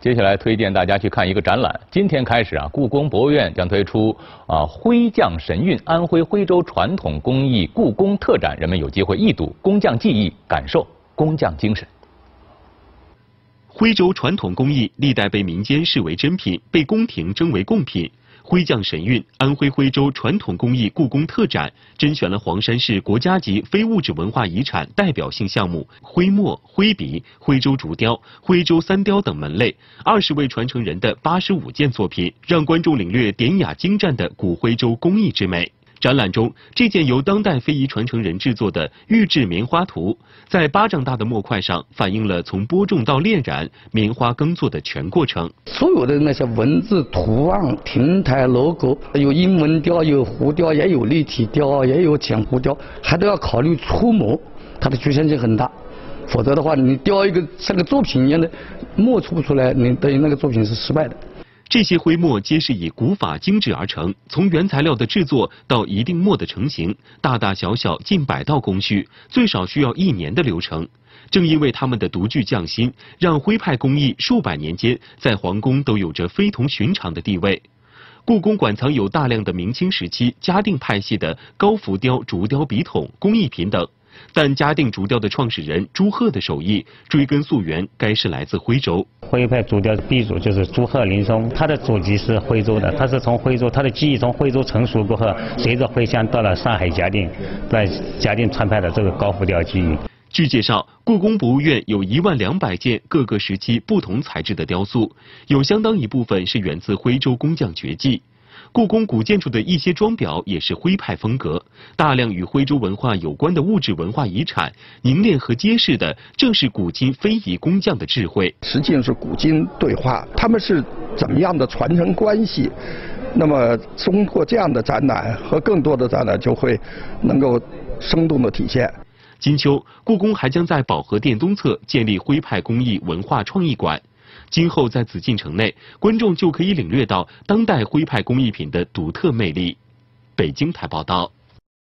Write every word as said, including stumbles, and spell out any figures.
接下来推荐大家去看一个展览。今天开始啊，故宫博物院将推出啊徽匠神韵安徽徽州传统工艺故宫特展，人们有机会一睹工匠技艺，感受工匠精神。 徽州传统工艺历代被民间视为珍品，被宫廷征为贡品。徽匠神韵安徽徽州传统工艺故宫特展甄选了黄山市国家级非物质文化遗产代表性项目徽墨、徽笔、徽州竹雕、徽州三雕等门类，二十位传承人的八十五件作品，让观众领略典雅精湛的古徽州工艺之美。展览中，这件由当代非遗传承人制作的玉制棉花图，在巴掌大的墨块上反映了从播种到炼染、棉花耕作的全过程。 所有的那些文字、图案、亭台、logo，有英文雕，有弧雕，也有立体雕，也有浅弧雕，还都要考虑粗磨，它的局限性很大。否则的话，你雕一个像个作品一样的墨出不出来，你等于那个作品是失败的。 这些徽墨皆是以古法精制而成，从原材料的制作到一定墨的成型，大大小小近百道工序，最少需要一年的流程。正因为他们的独具匠心，让徽派工艺数百年间在皇宫都有着非同寻常的地位。故宫馆藏有大量的明清时期嘉定派系的高浮雕、竹雕笔筒、工艺品等。但嘉定竹雕的创始人朱贺的手艺追根溯源，该是来自徽州。 徽派竹雕的鼻祖就是朱贺林松，他的祖籍是徽州的，他是从徽州，他的技艺从徽州成熟过后，随着徽乡到了上海嘉定，在嘉定传派的这个高浮雕技艺。 据介绍，故宫博物院有一万两百件各个时期不同材质的雕塑，有相当一部分是源自徽州工匠绝技。故宫古建筑的一些装裱也是徽派风格，大量与徽州文化有关的物质文化遗产，凝练和揭示的正是古今非遗工匠的智慧。 实际上是古今对话，他们是怎么样的传承关系？那么通过这样的展览和更多的展览，就会能够生动的体现。 金秋，故宫还将在保和殿东侧建立徽派工艺文化创意馆。今后在紫禁城内，观众就可以领略到当代徽派工艺品的独特魅力。北京台报道。